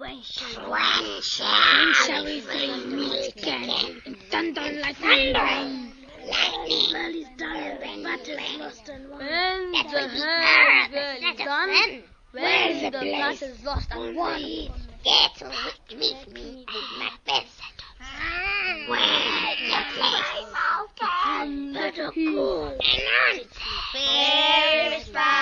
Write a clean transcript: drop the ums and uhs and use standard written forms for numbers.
When shall we free meet again? In thunder, lightning, rain. Well is done, battle's lost and won. When the well is done, when the battle's lost and won. Get to meet me with Macbeth. Where the place But a cool and answer. Fair is